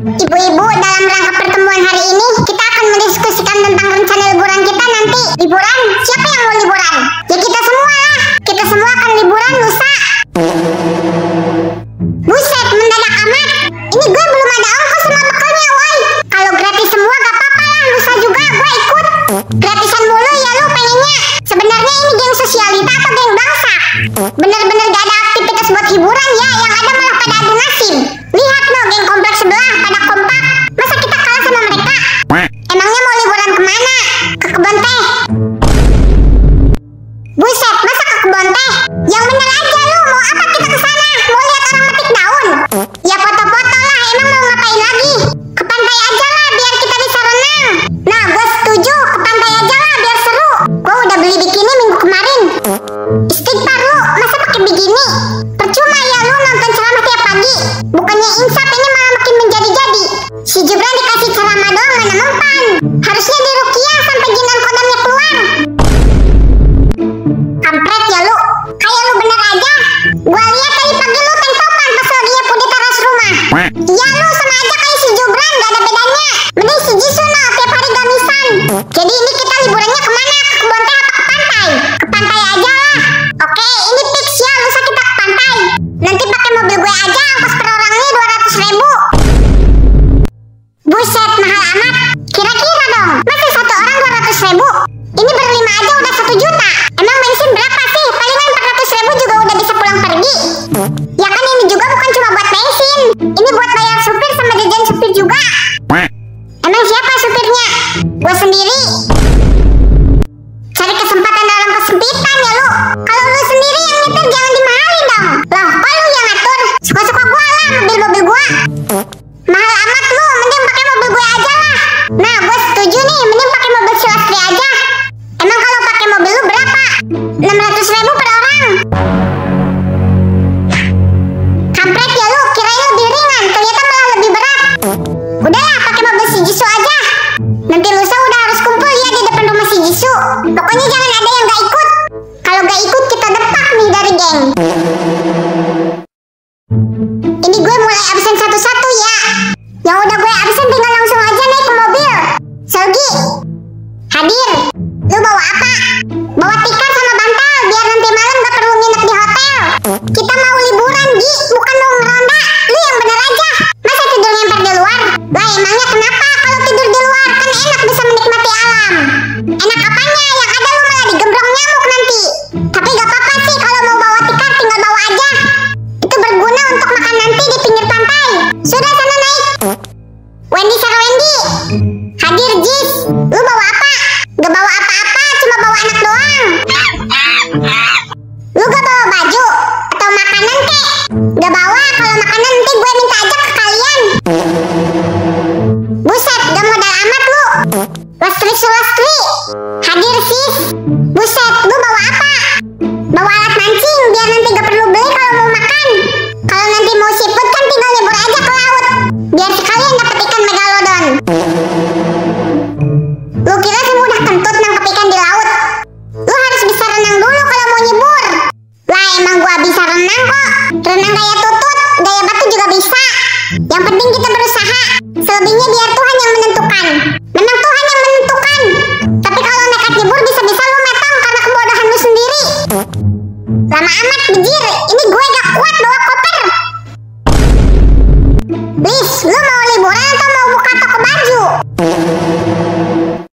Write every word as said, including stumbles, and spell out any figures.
Ibu-ibu, dalam rangka pertemuan hari ini kita akan mendiskusikan tentang rencana liburan kita nanti. Liburan? Siapa yang mau liburan? Ya kita semua lah. Kita semua akan liburan lusa. Buset, mendadak amat. Ini gue belum ada ongkos sama bekalnya, woi. Kalau gratis semua gak apa-apa lah, lusa juga gue ikut. Gratisan mulu ya lu pengennya. Sebenarnya ini geng sosialita atau geng bangsa? Bener-bener gak ada aktivitas buat hiburan ya, yang ada malah pada adu nasib. Lihat no, geng kompleks sebelah pada kompak. Masa kita kalah sama mereka? Emangnya mau liburan kemana? Ke kebun teh? Buset, masa ke kebun teh? Yang bener aja lu, mau apa kita kesana? Mau lihat orang metik daun? Ya foto-foto lah, emang mau ngapain lagi? Ke pantai aja lah, biar kita bisa renang. Nah, gue setuju, ke pantai aja lah, biar seru. Gue udah beli bikini minggu kemarin. Istighfar lu, masa pakai bikini? Percuma ya lu nonton ceramah tiap pagi. Bukannya insaf, ini malah makin menjadi-jadi. Si Gibran dikasih ceramah doang mana mempan. Harusnya diruqyah sampai jinan kodamnya keluar. Kampret ya lu, kayak lu bener aja. Gua lihat tadi pagi lu tank topan pas lagi nyapu di teras rumah. Ya lu sama aja kayak si Gibran, gak ada bedanya. Mending si Jisoo no, tiap hari gamisan. Jadi ini kita liburannya kemana? Ke kebun teh apa ke pantai? Ke pantai aja lah. Oke, ini fix ya, lusa kita ke pantai. Nanti pakai mobil gue aja, ongkos per orangnya dua ratus ribu. Buset, mahal amat. Kira-kira dong, masih satu orang dua ratus ribu. Ini berlima aja udah satu juta. Emang bensin berapa sih? Palingan empat ratus ribu juga udah bisa pulang pergi. Ya kan ini juga bukan cuma buat bensin. Ini buat bayar supir sama jajan supir juga. Emang siapa supirnya? Gue sendiri. Cari kesempatan dalam kesempitan ya lu. Kalau lu sendiri yang nyetir jangan dimahalin dong. Loh, kok lu yang ngatur? Suka-suka gua lah mobil-mobil gua. Mahal amat lu, mending pakai mobil gue aja lah. Nah, gue setuju nih, mending pakai mobil si Lastri aja. Emang kalau pakai mobil lu berapa? enam ratus ribu per orang. Kampret ya lu, kirain lebih ringan, ternyata malah lebih berat. Udahlah, pakai mobil si Jisoo aja. Nanti lusa udah harus kumpul ya di depan rumah si Jisoo. Pokoknya jangan ada yang gak ikut. Kalau gak ikut kita depak nih dari geng. Ini gue mulai absen satu-satu ya. Yang udah gue absen tinggal langsung aja naik ke mobil. Selgi, hadir. Lu bawa apa? Bawa tikar sama bantal biar nanti malam gak perlu nginep di hotel. Kita mau liburan, Gi, bukan mau ngeronda. Lu yang bener aja. Masa tidur nyemper di luar? Lah emangnya kenapa kalau tidur di luar? Kan enak bisa menikmati alam. Enak apanya? Yang ada lu malah digembrong nyamuk nanti. Tapi gak apa-apa sih kalau mau bawa tikar tinggal bawa aja. Itu berguna untuk makan nanti di pinggir pantai. Sudah sana naik. Wendy Sar Wendy, hadir Jis. Lu bawa apa? Gak bawa apa-apa, cuma bawa anak doang. Lu gak bawa baju atau makanan kek? Gak bawa, kalau makanan nanti gue minta aja ke kalian. Buset, gak modal amat lu. Lastri Sulastri, hadir sis. Buset, lu bawa apa? Bawa alat mancing biar nanti gak perlu beli kalau mau makan. Kalau nanti mau siput kan tinggal nyebur aja ke laut. Biar sekalian dapet ikan megalodon. Lu kira semudah kentut nangkep ikan di laut? Lu harus bisa renang dulu kalau mau nyebur. Lah emang gua bisa renang kok. Renang gaya tutut, gaya batu juga bisa. Yang penting kita berusaha. Selebihnya